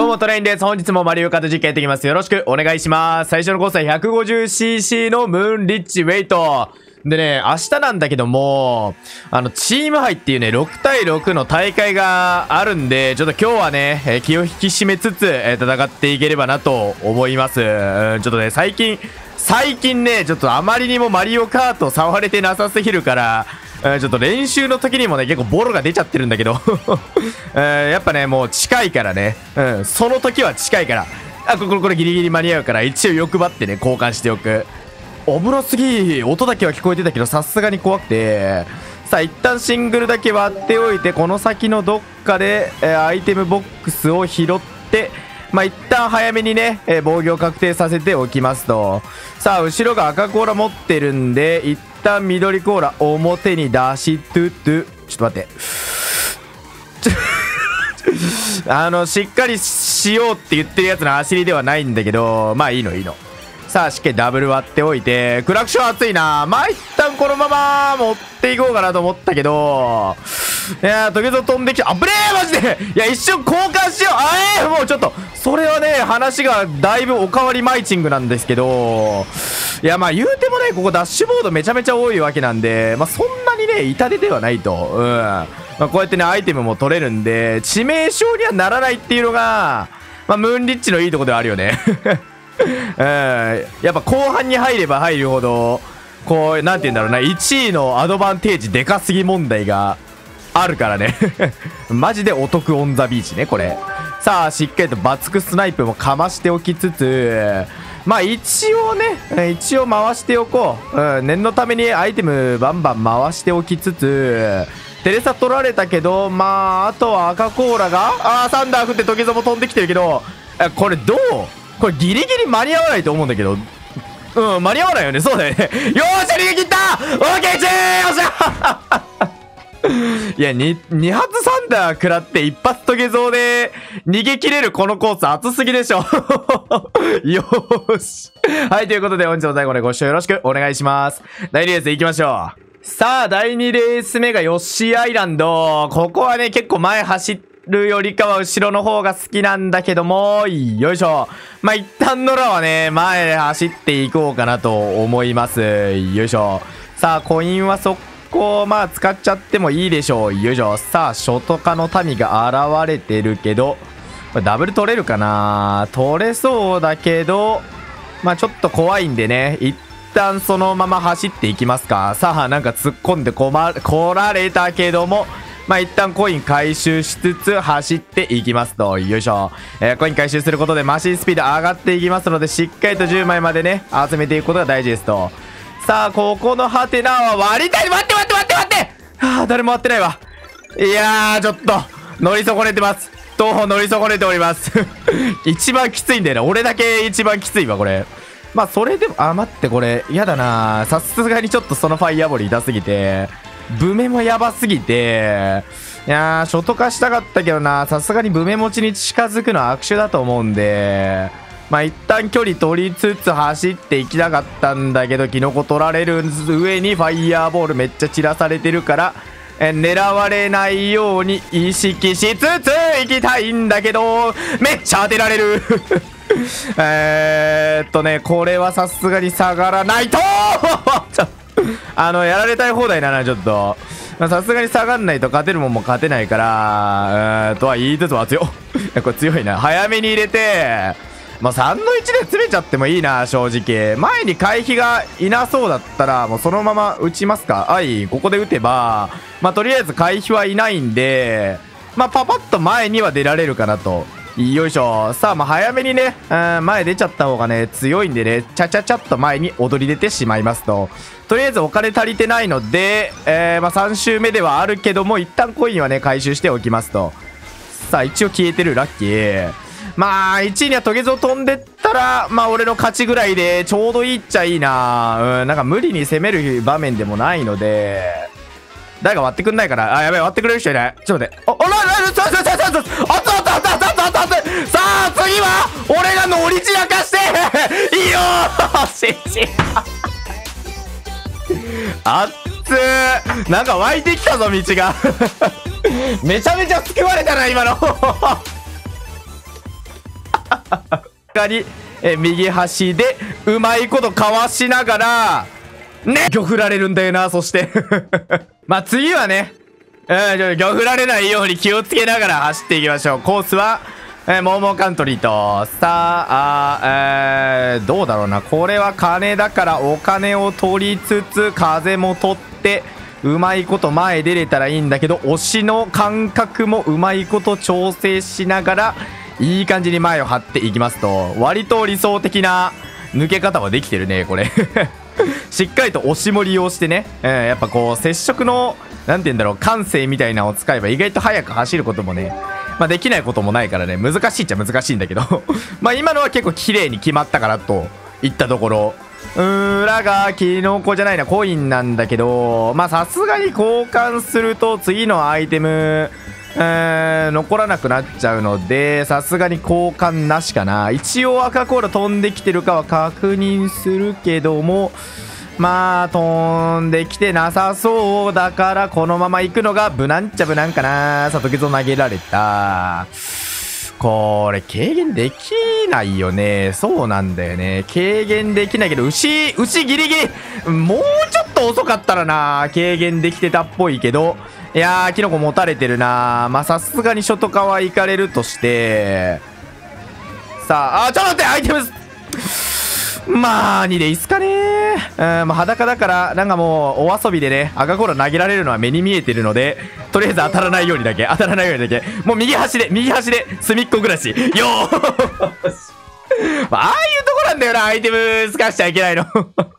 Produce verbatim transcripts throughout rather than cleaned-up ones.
もトレインです。本日もマリオカート実験やっていきます。よろしくお願いします。最初のコースは ひゃくごじゅうシーシー のムーンリッチウェイト。でね、明日なんだけども、あの、チーム杯っていうね、ろくたいろくの大会があるんで、ちょっと今日はね、えー、気を引き締めつつ、えー、戦っていければなと思います。うん、ちょっとね、最近、最近ね、ちょっとあまりにもマリオカート触れてなさすぎるから、えー、ちょっと練習の時にもね、結構ボロが出ちゃってるんだけど、えー、やっぱね、もう近いからね、うん、その時は近いから、あ、これ、これギリギリ間に合うから、一応欲張ってね、交換しておく。危なすぎ。音だけは聞こえてたけど、さすがに怖くて。さあ、一旦シングルだけ割っておいて、この先のどっかで、えー、アイテムボックスを拾って、まあ、一旦早めにね、えー、防御確定させておきますと。さあ、後ろが赤コーラ持ってるんで、一旦緑コーラ表に出しトゥトゥ。ちょっと待って。あの、しっかりしようって言ってるやつの走りではないんだけど、まあいいのいいの。さあ、しっかりダブル割っておいて、クラクション熱いな。まあ一旦このまま持っていこうかなと思ったけど、いやー、時々飛んできた。あぶねーマジで。いや、一瞬交換しよう。あえー、もうちょっと、それはね、話がだいぶおかわりマイチングなんですけど、いや、まあ言うてもね、ここダッシュボードめちゃめちゃ多いわけなんで、まあそんなにね、痛手ではないと。うん。まあこうやってね、アイテムも取れるんで、致命傷にはならないっていうのが、まあムーンリッチのいいとこではあるよね。うん、やっぱ後半に入れば入るほど、こう、なんて言うんだろうな、いちいのアドバンテージでかすぎ問題があるからね。マジでお得オンザビーチね、これ。さあ、しっかりとバツクスナイプもかましておきつつ、まあ一応ね、一応回しておこう。うん、念のためにアイテムバンバン回しておきつつ、テレサ取られたけど、まあ、あとは赤コーラが、あー、サンダー降って時々も飛んできてるけど、これどう？これギリギリ間に合わないと思うんだけど。うん、間に合わないよね。そうだよね。よーし、逃げ切ったオーケーチーよっしゃいや、に、に発サンダー食らって一発トゲゾーで逃げ切れるこのコース熱すぎでしょ。よーし。はい、ということで本日も最後までご視聴よろしくお願いします。だいにレース行きましょう。さあ、だいにレース目がヨッシーアイランド。ここはね、結構前走って、るよりかは後ろの方が好きなんだけども、よいしょ。まあ、一旦ノラはね、前で走っていこうかなと思います。よいしょ。さあ、コインは速攻、まあ、使っちゃってもいいでしょう。よいしょ。さあ、ショトカの民が現れてるけど、これダブル取れるかな？取れそうだけど、まあ、ちょっと怖いんでね、一旦そのまま走っていきますか。さあ、なんか突っ込んでこま、来られたけども、まあ、一旦コイン回収しつつ走っていきますと。よいしょ。えー、コイン回収することでマシンスピード上がっていきますので、しっかりとじゅうまいまでね、集めていくことが大事ですと。さあ、ここのハテナは割りたい。待って待って待って待ってはあ、誰も割ってないわ。いやー、ちょっと、乗り損ねてます。東方乗り損ねております。一番きついんだよな。俺だけ一番きついわ、これ。まあ、それでも、あ、待って、これ、やだな。さすがにちょっとそのファイヤーボール痛すぎて、ブメもやばすぎて、いやー、ショト化したかったけどな、さすがにブメ持ちに近づくのは悪手だと思うんで、まあ一旦距離取りつつ走っていきたかったんだけど、キノコ取られる上にファイヤーボールめっちゃ散らされてるから、え狙われないように意識しつつ行きたいんだけど、めっちゃ当てられる。えーっとね、これはさすがに下がらないとあの、やられたい放題だな、ちょっと。さすがに下がんないと勝てるもんも勝てないから、えーとは言いつつは強い。これ強いな。早めに入れて、まあ、さんのいちで詰めちゃってもいいな、正直。前に回避がいなそうだったら、もうそのまま打ちますか。はい、ここで打てば、まあ、とりあえず回避はいないんで、まあ、パパッと前には出られるかなと。よいしょ。さあ、まあ、早めにね、うん、前出ちゃった方がね、強いんでね、ちゃちゃちゃっと前に躍り出てしまいますと。とりあえずお金足りてないので、えー、まあ、さん周目ではあるけども、一旦コインはね、回収しておきますと。さあ、一応消えてる、ラッキー。まあ、いちいにはトゲゾ飛んでったら、まあ、俺の勝ちぐらいで、ちょうどいいっちゃいいな。うん、なんか無理に攻める場面でもないので、誰か割ってくんないかな。あ、やべえ、割ってくれる人いない。ちょっと待って。あ、あららら、そうそうそうそうそう。あったあったあったあったあったあったあった。さあ、次は、俺が乗り散らかして、いいよーしし。あっつー。なんか湧いてきたぞ、道が。めちゃめちゃ救われたな、今の。 がに、え右端でうまいことかわしながらね、魚振られるんだよな。そしてまあ次はね、うん、魚振られないように気をつけながら走っていきましょう。コースは、えー、モーモーカントリーと、さあ、えー、どうだろうな。これは金だからお金を取りつつ、風も取って、うまいこと前出れたらいいんだけど、押しの感覚もうまいこと調整しながら、いい感じに前を張っていきますと、割と理想的な抜け方はできてるね、これ。しっかりと押しも利用してね、えー、やっぱこう、接触の、なんて言うんだろう、感性みたいなのを使えば意外と速く走ることもね、まあできないこともないからね、難しいっちゃ難しいんだけど、まあ今のは結構綺麗に決まったかなといったところ、裏がキノコじゃないな、コインなんだけど、まあさすがに交換すると次のアイテム、えー、残らなくなっちゃうので、さすがに交換なしかな。一応赤コーラ飛んできてるかは確認するけども、まあ飛んできてなさそうだから、このまま行くのが無難っちゃ無難かな。さとけぞ投げられた。これ軽減できないよね。そうなんだよね。軽減できないけど、牛牛ギリギリもうちょっと遅かったらな、軽減できてたっぽいけど、いやーキノコ持たれてるな。まあさすがに外側行かれるとして、さあ、あ、ちょっと待って、アイテムまあにでいいっすかね。うん、まあ裸だからなんかもうお遊びでね、赤コーラ投げられるのは目に見えてるので、とりあえず当たらないようにだけ当たらないようにだけもう右端で右端で隅っこ暮らしよーし、まあ、ああいうとこなんだよな、アイテム使わしちゃいけないの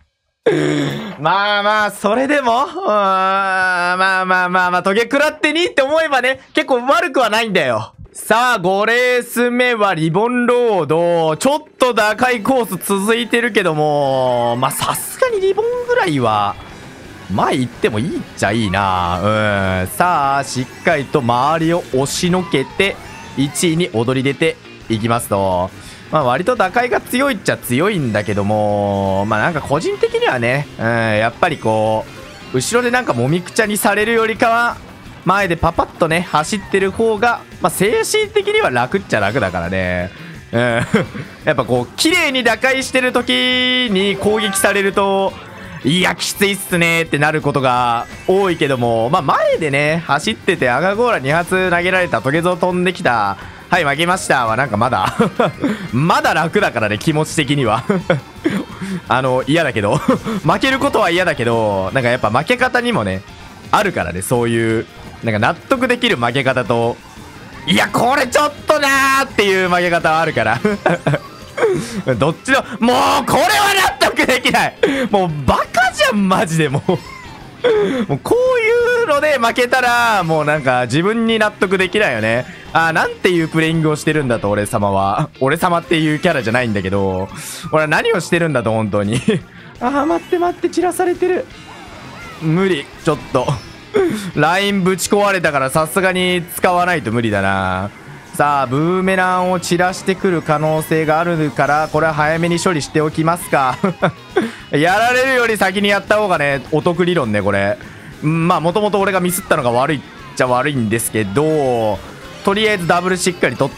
まあまあそれでも、うーん、まあまあまあまあトゲ食らってにって思えばね、結構悪くはないんだよ。さあごレース目はリボンロード。ちょっと高いコース続いてるけども、まあさすがにリボンぐらいは前行ってもいいっちゃいいな。うん、さあしっかりと周りを押しのけていちいに躍り出ていきますと、まあ割と打開が強いっちゃ強いんだけども、まあなんか個人的にはね、うん、やっぱりこう後ろでなんかもみくちゃにされるよりかは前でパパッとね走ってる方が、まあ、精神的には楽っちゃ楽だからね。うん、やっぱこう綺麗に打開してる時に攻撃されると、いやきついっすねってなることが多いけども、まあ前でね走ってて赤ゴーラに発投げられたトゲゾウ飛んできた、はい負けましたはなんかまだまだ楽だからね、気持ち的にはあの嫌だけど負けることは嫌だけど、なんかやっぱ負け方にもねあるからね、そういうなんか納得できる負け方と、いやこれちょっとなーっていう負け方はあるからどっちの、もうこれは納得できない、もうバカじゃんマジで。もうもうこういうので負けたらもうなんか自分に納得できないよね。あー、なんていうプレイングをしてるんだと、俺様は。俺様っていうキャラじゃないんだけど、俺は何をしてるんだと本当にあー待って待って、散らされてる、無理、ちょっとラインぶち壊れたからさすがに使わないと無理だな。さあブーメランを散らしてくる可能性があるから、これは早めに処理しておきますかやられるより先にやった方がねお得理論ねこれ。まあもともと俺がミスったのが悪いっちゃ悪いんですけど、とりあえずダブルしっかり取って、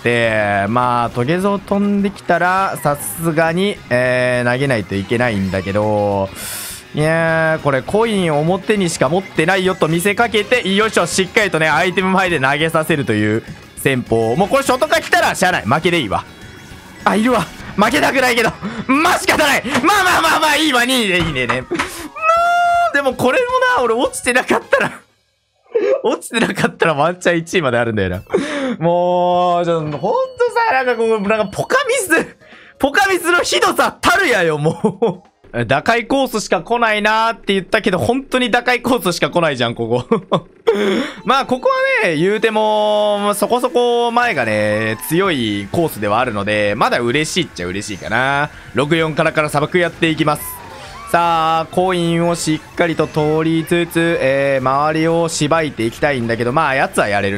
まあトゲゾウ飛んできたらさすがに、えー、投げないといけないんだけど、いやーこれコイン表にしか持ってないよと見せかけて、よいしょ、しっかりとねアイテム前で投げさせるという戦法。もうこれショトカ来たらしゃあない、負けでいいわ。あ、いるわ、負けたくないけどまあ仕方ない、まあまあまあまあいいわ、にいでいいねね。まあでもこれもな、俺落ちてなかったら落ちてなかったらワンチャンいちいまであるんだよな。もうちょっとほんとさ、なんかこうなんかポカミスポカミスのひどさたるやよもう打開コースしか来ないなーって言ったけど、本当に打開コースしか来ないじゃん、ここ。まあ、ここはね、言うても、そこそこ前がね、強いコースではあるので、まだ嬉しいっちゃ嬉しいかな。ろくよんからから砂漠やっていきます。さあ、コインをしっかりと通りつつ、えー、周りをしばいていきたいんだけど、まあ、やつはやれるな。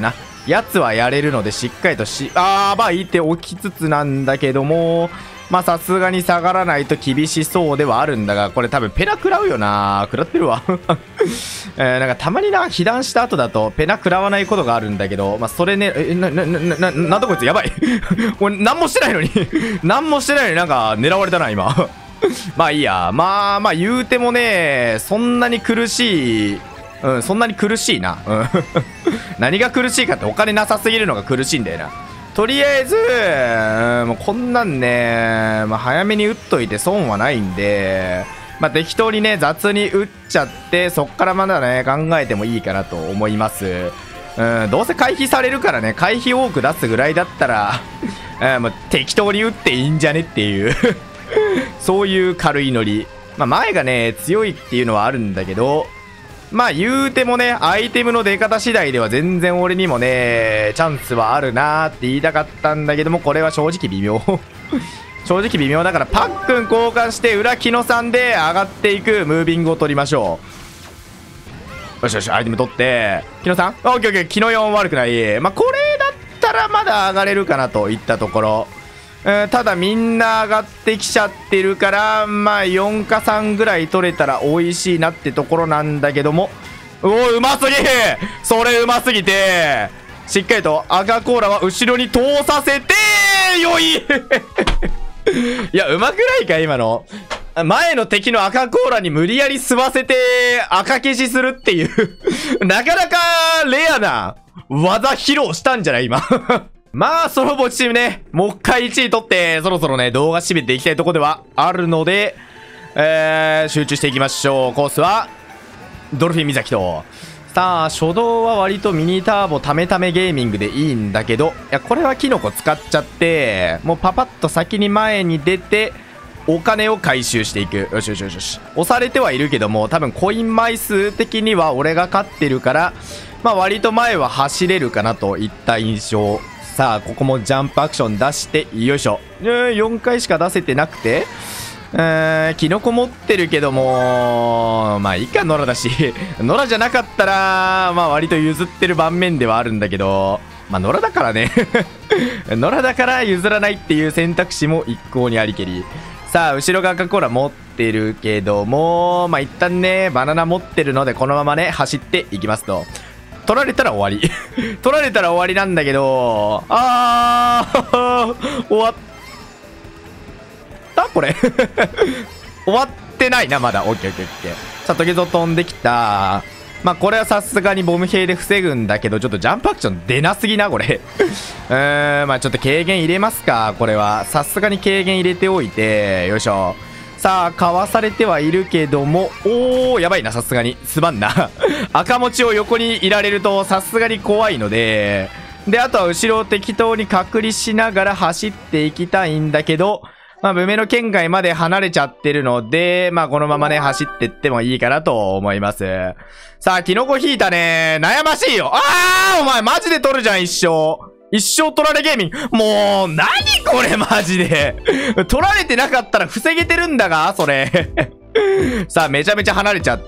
やつはやれるのでしっかりとし、あー、まあいておきつつなんだけども、まあさすがに下がらないと厳しそうではあるんだが、これ多分ペナ食らうよな。食らってるわ。えー、なんかたまにな、被弾した後だとペナ食らわないことがあるんだけど、まあそれね、え、な、な、な、な、なんだこいつやばい。俺何もしてないのに、何もしてないのになんか狙われたな、今。まあいいや。まあまあ言うてもね、そんなに苦しい、うん、そんなに苦しいな。うん。何が苦しいかってお金なさすぎるのが苦しいんだよな。とりあえず、うん、もうこんなんね、まあ、早めに打っといて損はないんで、まあ、適当にね、雑に打っちゃって、そっからまだね、考えてもいいかなと思います。うん、どうせ回避されるからね、回避多く出すぐらいだったら、うん、もう適当に打っていいんじゃねっていうそういう軽いノリ。まあ、前がね、強いっていうのはあるんだけど、まあ言うてもね、アイテムの出方次第では全然俺にもね、チャンスはあるなーって言いたかったんだけども、これは正直微妙。正直微妙だから、パックン交換して裏木野さんで上がっていくムービングを取りましょう。よしよし、アイテム取って、木野さんオッケーオッケー、木野よん悪くない。まあこれだったらまだ上がれるかなといったところ。うん、ただみんな上がってきちゃってるから、まあよんかさんぐらい取れたら美味しいなってところなんだけども、おお、うますぎ、それうますぎて、しっかりと赤コーラは後ろに通させてよいいや、うまくないか今の。前の敵の赤コーラに無理やり吸わせて赤消しするっていうなかなかレアな技披露したんじゃない今まあ、ソロボチームね、もう一回いちい取って、そろそろね、動画締めていきたいところではあるので、えー、集中していきましょう。コースは、ドルフィン岬と。さあ、初動は割とミニターボためためゲーミングでいいんだけど、いや、これはキノコ使っちゃって、もうパパッと先に前に出て、お金を回収していく。よしよしよしよし。押されてはいるけども、多分コイン枚数的には俺が勝ってるから、まあ割と前は走れるかなといった印象。さあ、ここもジャンプアクション出して、よいしょ。よんかいしか出せてなくて、えー、キノコ持ってるけども、まあいいか、ノラだし。ノラじゃなかったら、まあ割と譲ってる盤面ではあるんだけど、まあノラだからね。ノラだから譲らないっていう選択肢も一向にありけり。さあ、後ろが赤コーラ持ってるけども、まあ一旦ね、バナナ持ってるので、このままね、走っていきますと。取られたら終わり取られたら終わりなんだけど、あー終わったこれ終わってないな、まだ。オッケーオッケーオッケー。さあ、トゲゾ飛んできた。まあ、これはさすがにボム兵で防ぐんだけど、ちょっとジャンプアクション出なすぎな、これ。うーん、まあ、ちょっと軽減入れますか、これは。さすがに軽減入れておいて、よいしょ。さあ、かわされてはいるけども、おー、やばいな、さすがに。すまんな。赤持ちを横にいられると、さすがに怖いので、で、あとは後ろを適当に隔離しながら走っていきたいんだけど、まあ、夢の圏外まで離れちゃってるので、まあ、このままね、走ってってもいいかなと思います。さあ、キノコ引いたね。悩ましいよ。あー、お前マジで取るじゃん、一生。一生取られゲーミング。もう、何これマジで。取られてなかったら防げてるんだが、それ。さあ、めちゃめちゃ離れちゃって。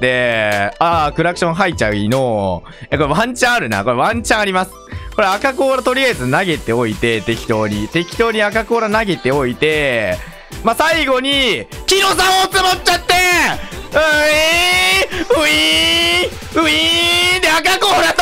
あー、クラクション入っちゃういいの。え、これワンチャンあるな。これワンチャンあります。これ赤コーラとりあえず投げておいて、適当に。適当に赤コーラ投げておいて、まあ、最後に、キノさんを積もっちゃってういーういーういーで赤コーラ通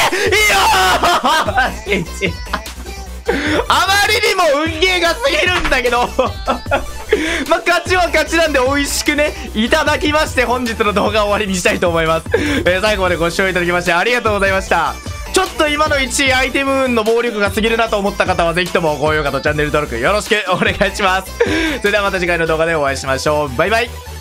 していいよーあまりにも運ゲーが過ぎるんだけどまあ、勝ちは勝ちなんで美味しくね、いただきまして、本日の動画を終わりにしたいと思います。えー、最後までご視聴いただきましてありがとうございました。ちょっと今のいちいアイテム運の暴力が過ぎるなと思った方はぜひとも高評価とチャンネル登録よろしくお願いします。それではまた次回の動画でお会いしましょう。バイバイ。